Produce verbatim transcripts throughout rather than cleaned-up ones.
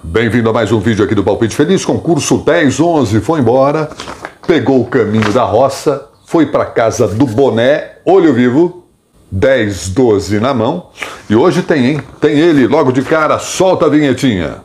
Bem-vindo a mais um vídeo aqui do Palpite Feliz. Concurso dez onze foi embora, pegou o caminho da roça, foi para casa do boné, olho vivo, dez doze na mão. E hoje tem, hein? Tem ele, logo de cara, solta a vinhetinha.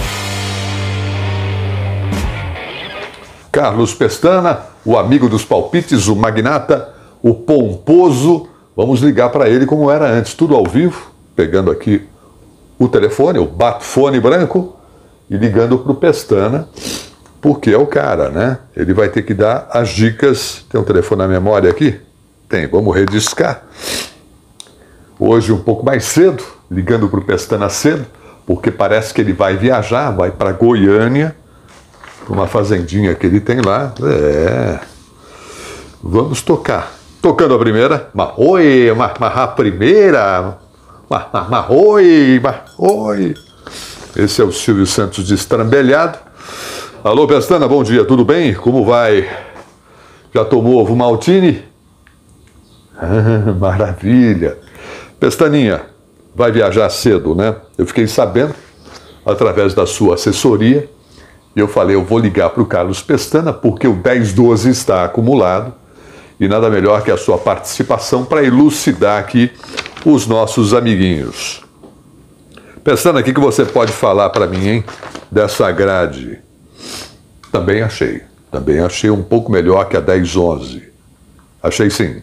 Carlos Pestana, o amigo dos palpites, o magnata, o pomposo. Vamos ligar para ele como era antes, tudo ao vivo, pegando aqui o telefone, o bate-fone branco, e ligando para o Pestana, porque é o cara, né? Ele vai ter que dar as dicas. Tem um telefone na memória aqui? Tem, vamos rediscar. Hoje um pouco mais cedo, ligando para o Pestana cedo, porque parece que ele vai viajar, vai para Goiânia, para uma fazendinha que ele tem lá. É. Vamos tocar. Tocando a primeira. Mas oi, mas, mas a primeira. Mas, mas, mas oi, mas oi. Esse é o Silvio Santos destrambelhado. Alô, Pestana, bom dia, tudo bem? Como vai? Já tomou ovo maltine? Ah, maravilha. Pestaninha, vai viajar cedo, né? Eu fiquei sabendo, através da sua assessoria, e eu falei, eu vou ligar para o Carlos Pestana, porque o dez doze está acumulado, e nada melhor que a sua participação para elucidar aqui os nossos amiguinhos. Pestana, o que você pode falar para mim, hein, dessa grade? Também achei. Também achei um pouco melhor que a dez onze. Achei sim.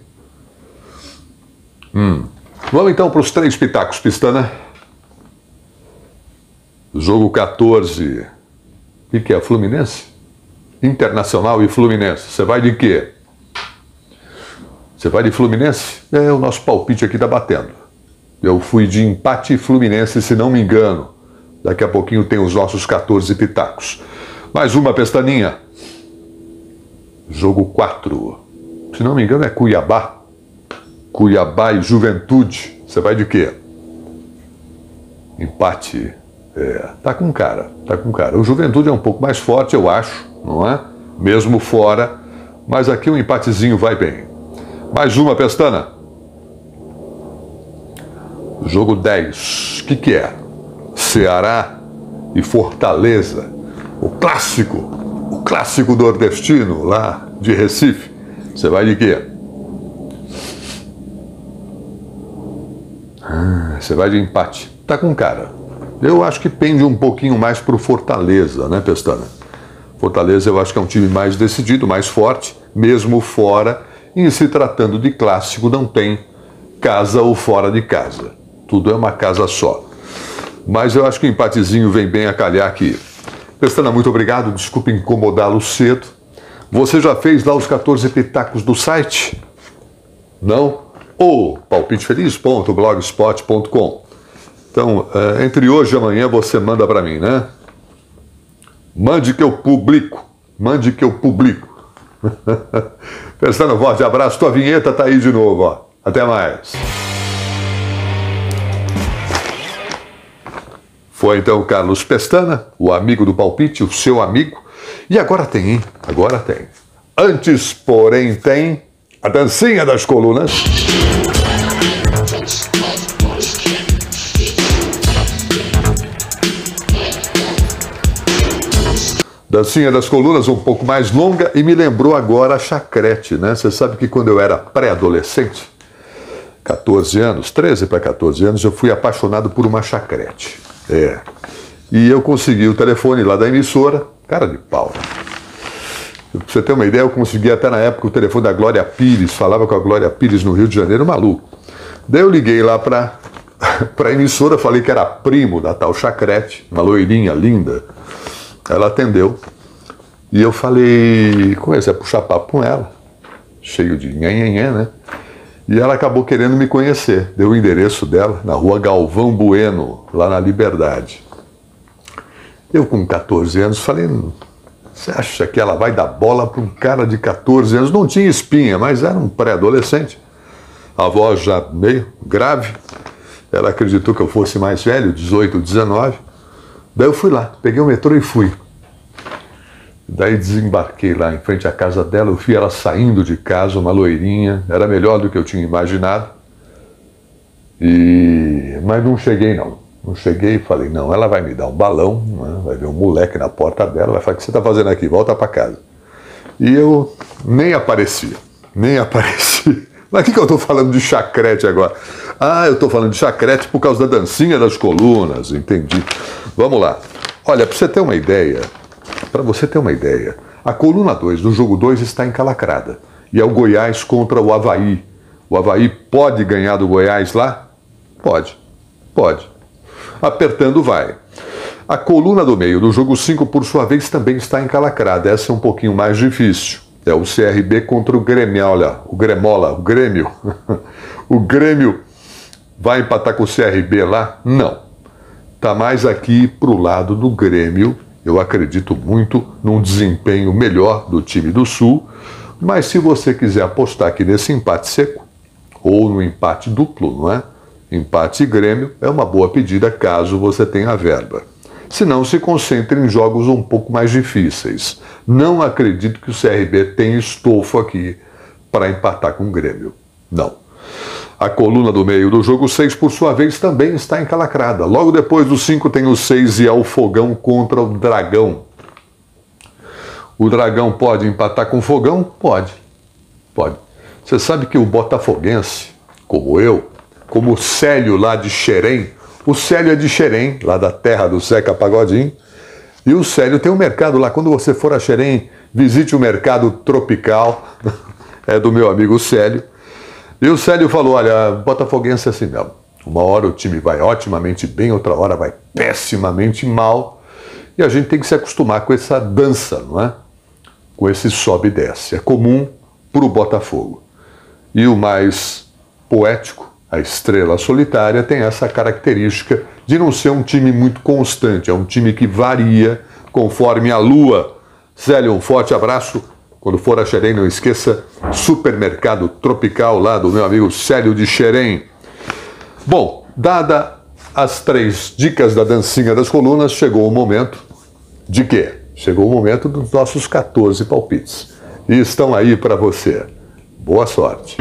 Hum. Vamos então para os três pitacos, Pestana. Jogo quatorze. O que, que é? Fluminense? Internacional e Fluminense. Você vai de quê? Você vai de Fluminense? É, o nosso palpite aqui está batendo. Eu fui de empate Fluminense, se não me engano. Daqui a pouquinho tem os nossos quatorze pitacos. Mais uma, Pestaninha. Jogo quatro. Se não me engano é Cuiabá. Cuiabá e Juventude. Você vai de quê? Empate. É, tá com cara, tá com cara. O Juventude é um pouco mais forte, eu acho, não é? Mesmo fora. Mas aqui um empatezinho vai bem. Mais uma, Pestana. Jogo dez. O que, que é? Ceará e Fortaleza. O clássico. O clássico nordestino lá de Recife. Você vai de quê? Ah, você vai de empate. Tá com cara. Eu acho que pende um pouquinho mais pro Fortaleza, né, Pestana? Fortaleza eu acho que é um time mais decidido, mais forte, mesmo fora. E se tratando de clássico, não tem casa ou fora de casa. Tudo é uma casa só. Mas eu acho que o empatezinho vem bem a calhar aqui. Pestana, muito obrigado. Desculpe incomodá-lo cedo. Você já fez lá os quatorze pitacos do site? Não? Ou palpite feliz ponto blogspot ponto com. Então, entre hoje e amanhã você manda para mim, né? Mande que eu publico. Mande que eu publico. Pestana, forte abraço. Tua vinheta tá aí de novo, ó. Até mais. Foi então o Carlos Pestana, o amigo do palpite, o seu amigo. E agora tem, hein? Agora tem. Antes, porém, tem a dancinha das colunas. Dancinha das colunas um pouco mais longa e me lembrou agora a chacrete, né? Você sabe que quando eu era pré-adolescente, quatorze anos, treze para quatorze anos, eu fui apaixonado por uma chacrete. É. E eu consegui o telefone lá da emissora, cara de pau. Pra você ter uma ideia, eu consegui até na época o telefone da Glória Pires, falava com a Glória Pires no Rio de Janeiro, maluco. Daí eu liguei lá pra, pra emissora, falei que era primo da tal chacrete, uma loirinha linda. Ela atendeu. E eu falei, comecei a puxar papo com ela, cheio de nhanhanhã, né? E ela acabou querendo me conhecer. Deu o endereço dela na rua Galvão Bueno, lá na Liberdade. Eu, com quatorze anos, falei, você acha que ela vai dar bola para um cara de quatorze anos? Não tinha espinha, mas era um pré-adolescente. A voz já meio grave. Ela acreditou que eu fosse mais velho, dezoito, dezenove. Daí eu fui lá, peguei o metrô e fui. Daí desembarquei lá em frente à casa dela, eu vi ela saindo de casa, uma loirinha, era melhor do que eu tinha imaginado. E... Mas não cheguei não, Eu cheguei e falei, não, ela vai me dar um balão, né? Vai ver um moleque na porta dela, vai falar, o que você está fazendo aqui? Volta para casa. E eu nem apareci, nem apareci. Mas o que, que eu estou falando de chacrete agora? Ah, eu estou falando de chacrete por causa da dancinha das colunas, entendi. Vamos lá. Olha, para você ter uma ideia, para você ter uma ideia, a coluna dois do jogo dois está encalacrada. E é o Goiás contra o Avaí. O Avaí pode ganhar do Goiás lá? Pode, pode. Apertando vai. A coluna do meio do jogo cinco, por sua vez, também está encalacrada. Essa é um pouquinho mais difícil. É o C R B contra o Grêmio, olha, o Gremola, o Grêmio. O Grêmio vai empatar com o C R B lá? Não. Está mais aqui para o lado do Grêmio. Eu acredito muito num desempenho melhor do time do Sul. Mas se você quiser apostar aqui nesse empate seco, ou no empate duplo, não é? Empate e Grêmio é uma boa pedida caso você tenha verba. Se não, se concentre em jogos um pouco mais difíceis. Não acredito que o C R B tenha estofo aqui para empatar com o Grêmio. Não. A coluna do meio do jogo seis, por sua vez, também está encalacrada. Logo depois do cinco tem o seis e é o Fogão contra o Dragão. O Dragão pode empatar com o Fogão? Pode. Pode. Você sabe que o botafoguense, como eu, como o Célio lá de Xerém, o Célio é de Xerém, lá da terra do Zeca Pagodinho, e o Célio tem um mercado lá. Quando você for a Xerém, visite o mercado tropical, é do meu amigo Célio. E o Célio falou, olha, botafoguense é assim mesmo. Uma hora o time vai otimamente bem, outra hora vai pessimamente mal. E a gente tem que se acostumar com essa dança, não é? Com esse sobe e desce. É comum para o Botafogo. E o mais poético, a Estrela Solitária, tem essa característica de não ser um time muito constante. É um time que varia conforme a lua. Célio, um forte abraço. Quando for a Xerém, não esqueça, supermercado tropical lá do meu amigo Célio de Xerém. Bom, dada as três dicas da dancinha das colunas, chegou o momento de quê? Chegou o momento dos nossos quatorze palpites. E estão aí para você. Boa sorte!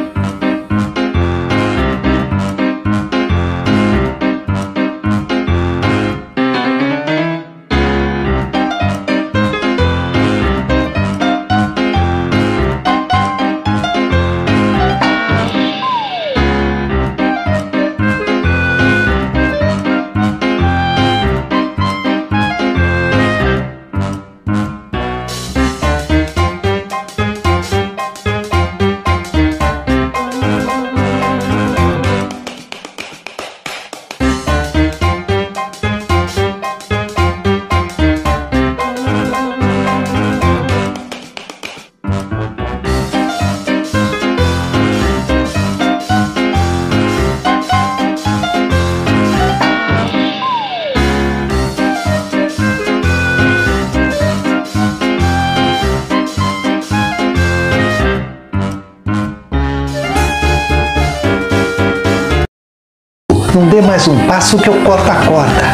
Não dê mais um passo que eu corto a corda.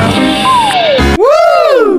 Uh!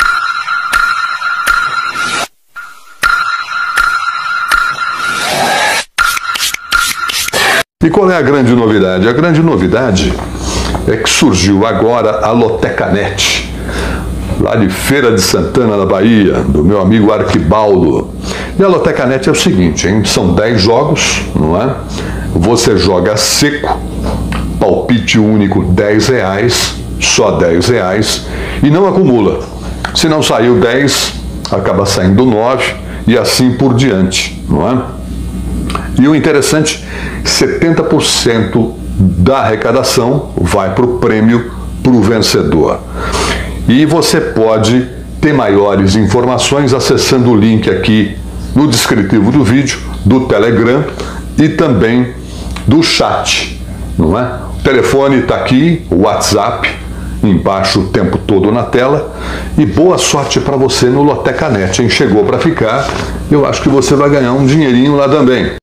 E qual é a grande novidade? A grande novidade é que surgiu agora a Lotecanet, lá de Feira de Santana, na Bahia, do meu amigo Arquibaldo. E a Lotecanet é o seguinte, hein? São dez jogos, não é? Você joga seco, palpite único dez reais, só dez reais, e não acumula. Se não saiu dez, acaba saindo nove e assim por diante, não é? E o interessante, setenta por cento da arrecadação vai para o prêmio, para o vencedor. E você pode ter maiores informações acessando o link aqui no descritivo do vídeo, do Telegram e também do chat, não é? O telefone está aqui, o WhatsApp, embaixo o tempo todo na tela. E boa sorte para você no Lotecanet, hein? Chegou para ficar. Eu acho que você vai ganhar um dinheirinho lá também.